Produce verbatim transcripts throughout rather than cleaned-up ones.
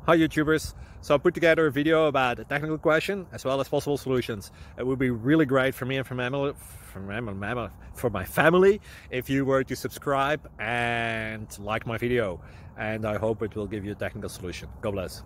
Hi YouTubers. So I put together a video about a technical question as well as possible solutions. It would be really great for me and for my family, for my, for my family if you were to subscribe and like my video. And I hope it will give you a technical solution. God bless.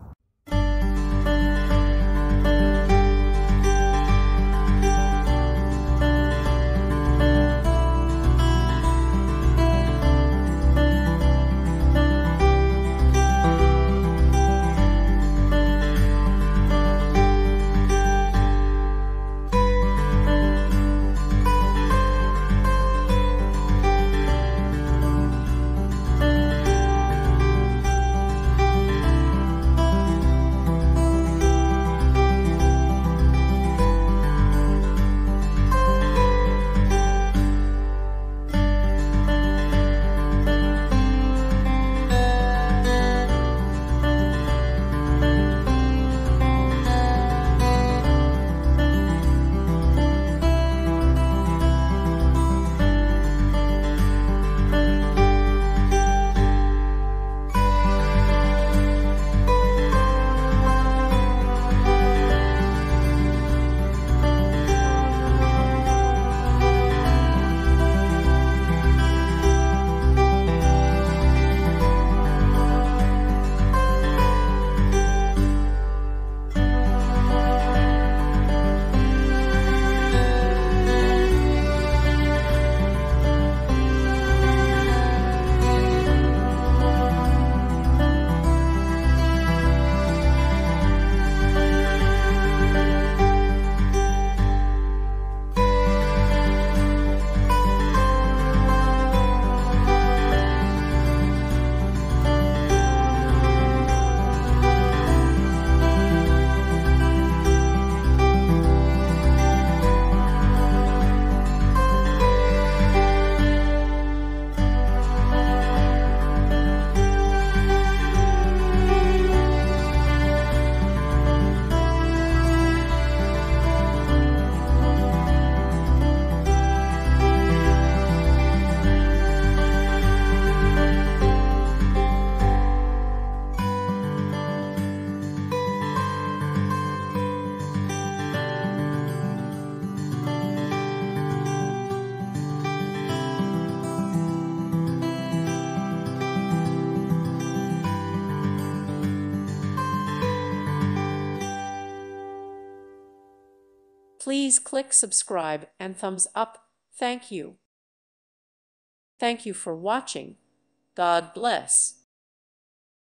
Please click subscribe and thumbs up. Thank you. Thank you for watching. God bless.